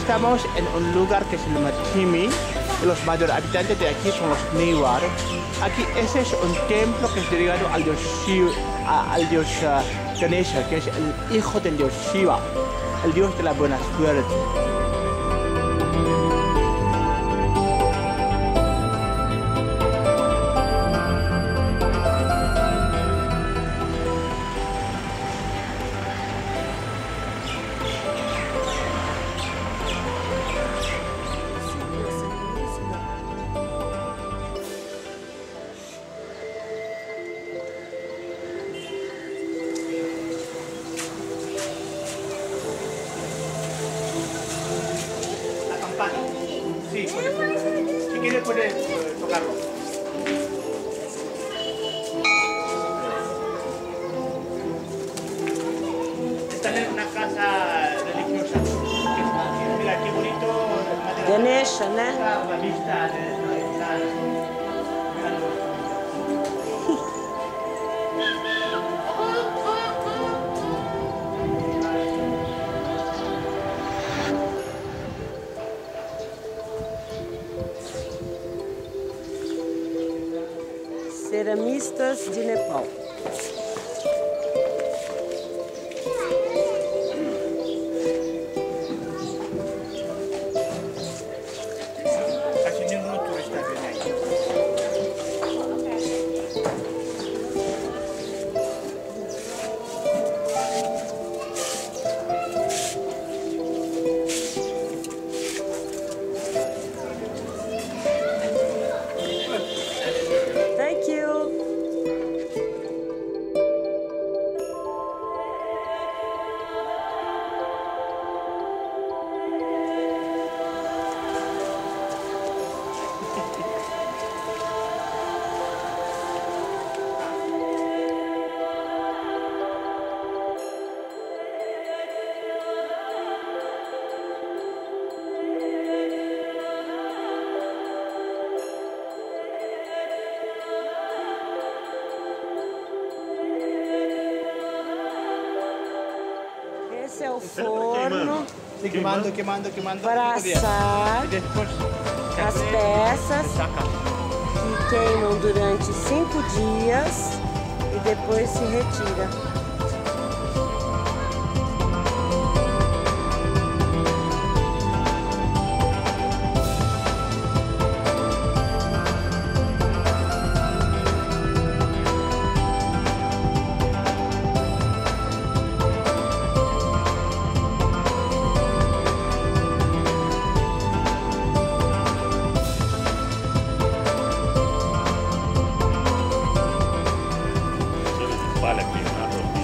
estamos en un lugar que se llama Thimi. Los mayores habitantes de aquí son los Newar. Aquí ese es un templo que es dedicado al dios Ganesha, que es el hijo del dios Shiva, el dios de la buena suerte. Sí, si quiere puede tocarlo. Están en una casa religiosa. Mira qué bonito. Ganesha, né? La vista de Ceramistas de Nepal. Casi ningún turista viene aquí. Thank you. Esse é o forno Queimando. para assar as peças que queimam durante 5 dias e depois se retira. Vale a pena.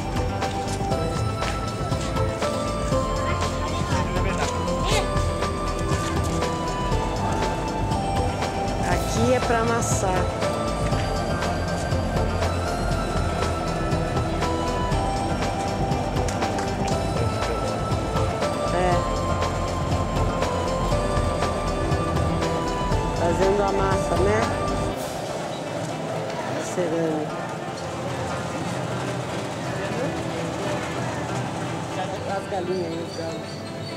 Aqui é para amassar. Fazendo a massa, né? Cerâmica. As galinhas aí, os galos.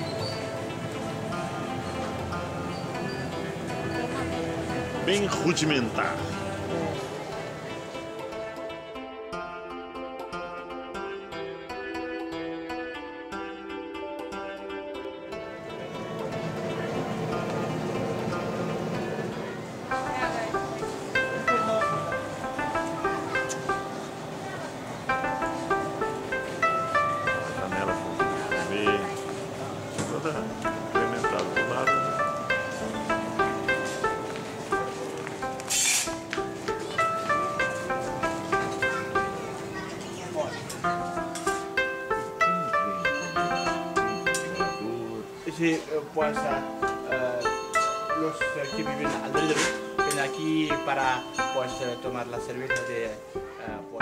Bem rudimentar. Incrementado do lado. Sí, pues los que viven alrededor vienen aquí para pues tomar la cerveza de pues,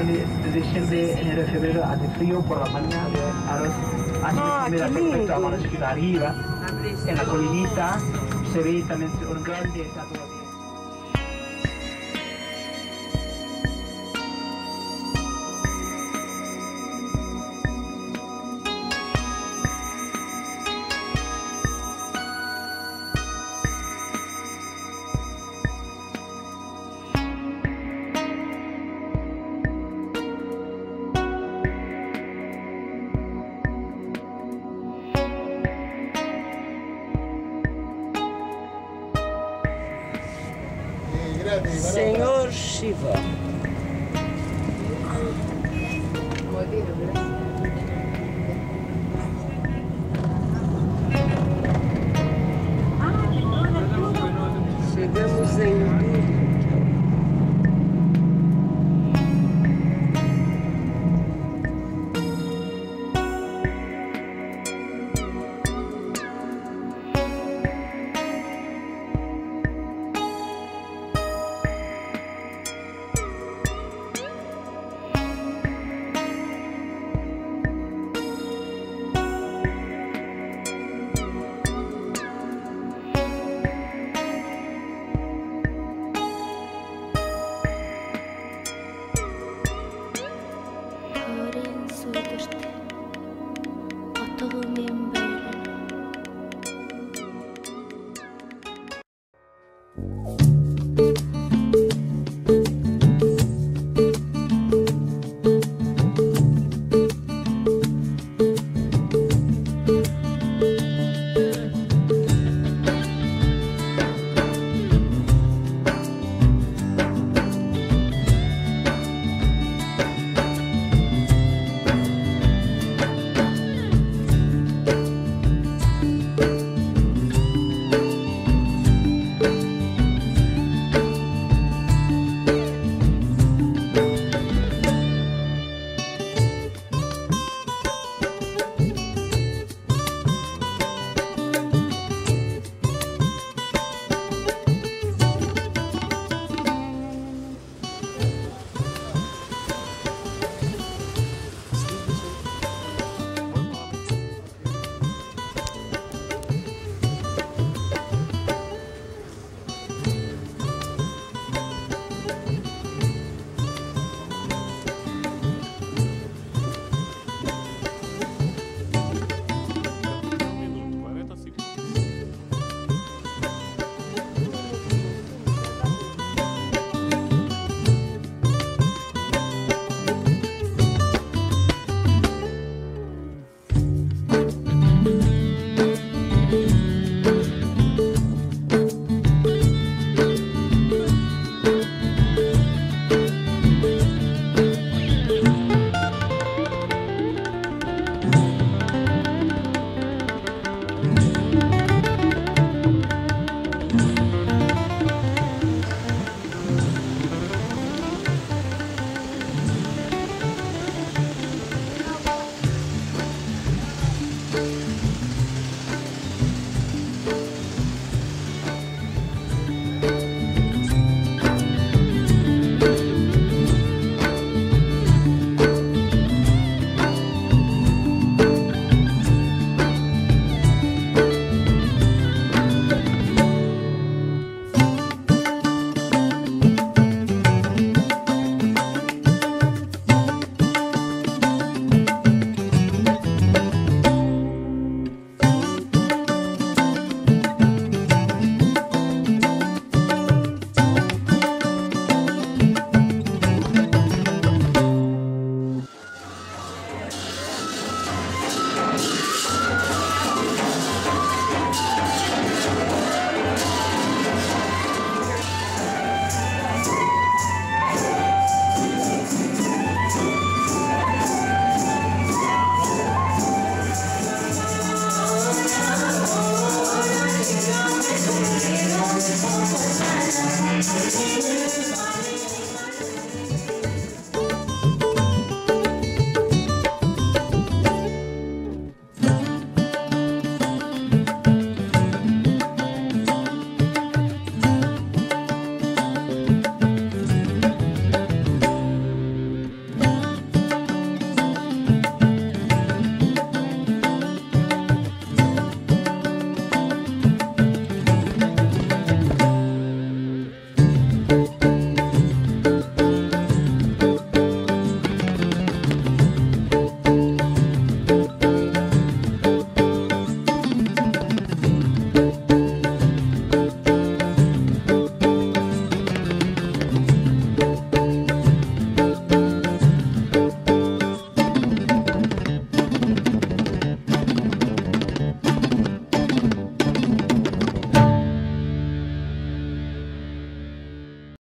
de diciembre, enero y febrero hace frío por la mañana, así que qué perfecto lindo. amanecer arriba, en la colinita, se ve también un grande, está todo bien. Senhor Shiva.